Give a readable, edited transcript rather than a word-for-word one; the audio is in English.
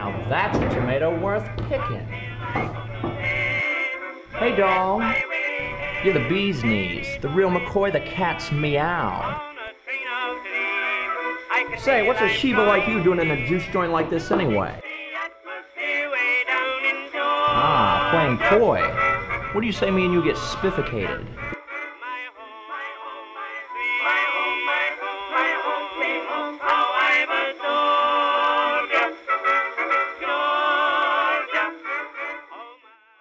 Now that's a tomato worth picking. Hey, doll. You're the bee's knees, the real McCoy, the cat's meow. Say, what's a Sheba like you doing in a juice joint like this anyway? Ah, playing coy. What do you say me and you get spifflicated?